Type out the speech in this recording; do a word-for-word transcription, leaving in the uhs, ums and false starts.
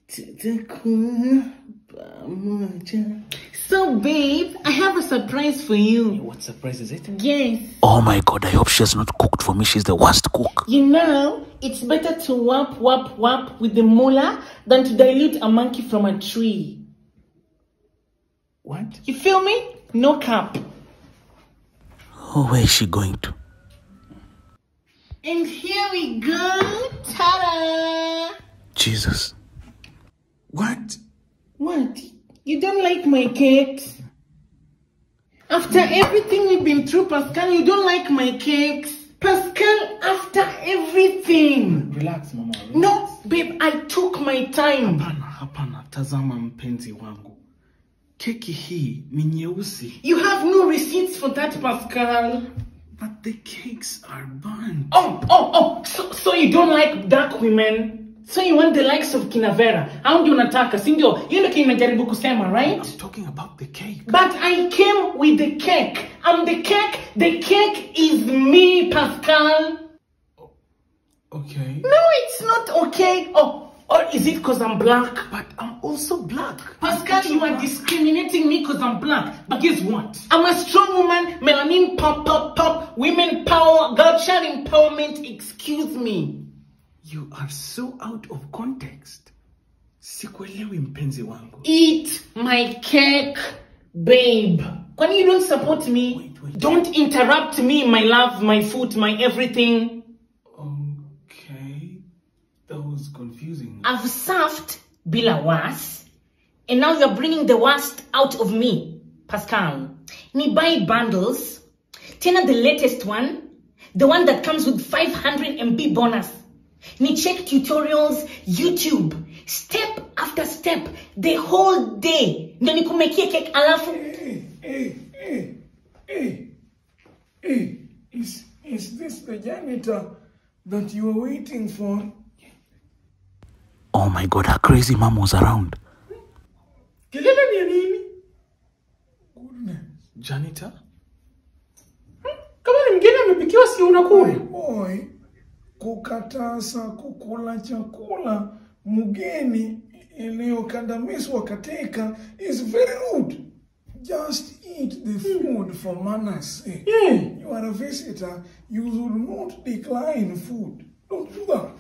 So, babe, I have a surprise for you. What surprise is it? Yes. Oh my God, I hope she has not cooked for me. She's the worst cook. You know, it's better to whap, whap, whap with the molar than to dilute a monkey from a tree. What? You feel me? No cap. Oh, where is she going to? And here we go. Ta-da! Jesus. What? What? You don't like my cakes? After everything we've been through, Pascal, you don't like my cakes? Pascal, after everything. Relax, mama. Relax. No, babe, I took my time. Hapana, hapana, tazama mpenzi wangu. Keki hii ni nyeusi. You have no receipts for that, Pascal. But the cakes are burnt. Oh, oh, oh, so, so you don't like dark women? So you want the likes of Kinavera? How do you nataka? Sindio, you know kinajaribu kusema, right? I'm talking about the cake. But I came with the cake. I'm the cake. The cake is me, Pascal. Okay. No, it's not okay. Oh, or is it because I'm black? But I'm also black. Pascal, you are discriminating me because I'm black. But guess what? I'm a strong woman. Melanin pop, pop, pop. Women power. Girl child empowerment. Excuse me. You are so out of context. Sikuelewi mpenzi wangu. Eat my cake, babe. When you don't support me, wait, wait. Don't interrupt me, my love, my food, my everything. Okay. That was confusing. I've served bila was, and now you're bringing the worst out of me, Pascal. Ni buy bundles. Tena the latest one, the one that comes with five hundred M B bonus. Ni check tutorials, YouTube, step after step, the whole day. Ndo nikumekie cake alafu. Hey, hey, hey, hey, hey, is, is this the janitor that you were waiting for? Oh my God, her crazy mom was around. Kelele ni nini? Goodness. Janitor? Kama ni mgeni amepikiwa si unakula. Boy, kukatasa kukula chakula mgeni iliyokandamizwa katika is very rude. Just eat the food for manners sake. Yeah. You are a visitor, you should not decline food. Don't do that.